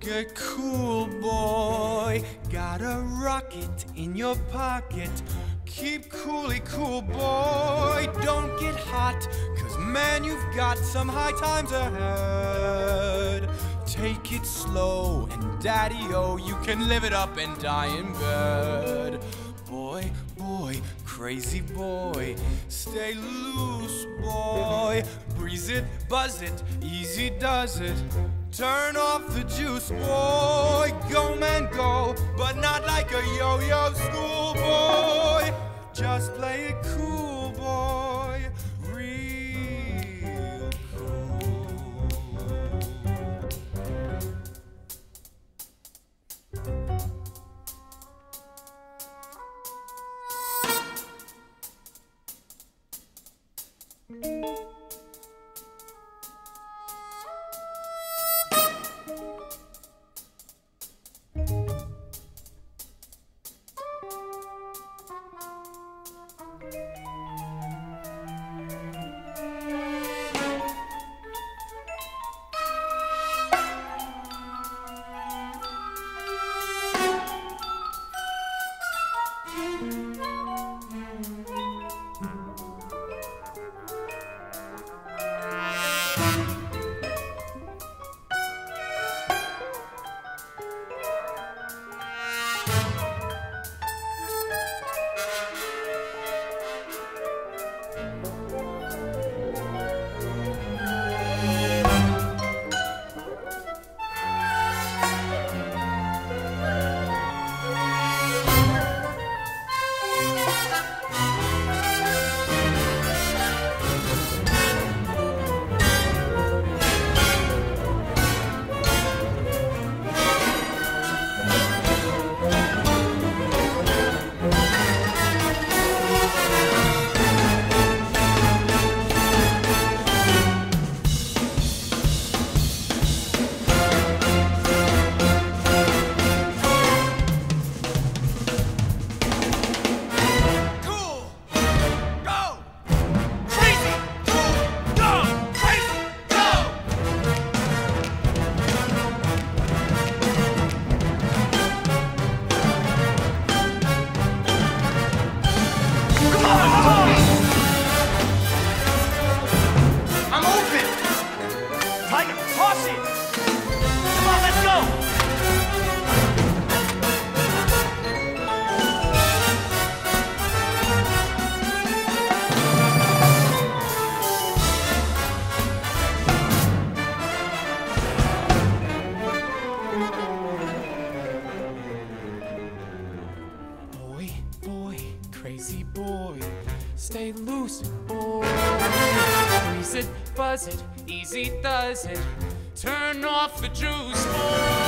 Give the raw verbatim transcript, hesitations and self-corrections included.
Get cool, boy. Got a rocket in your pocket. Keep coolly cool, boy. Don't get hot, cause man, you've got some high times ahead. Take it slow, and daddy-o, you can live it up and die in bed. Boy, boy, crazy boy, stay loose, boy. Breeze it, buzz it, easy does it. Turn off the juice, boy. Go, man, go, but not like a yo-yo schoolboy. Just play it cool, boy. Real cool. Buzz it, easy does it. Turn off the juice, boy.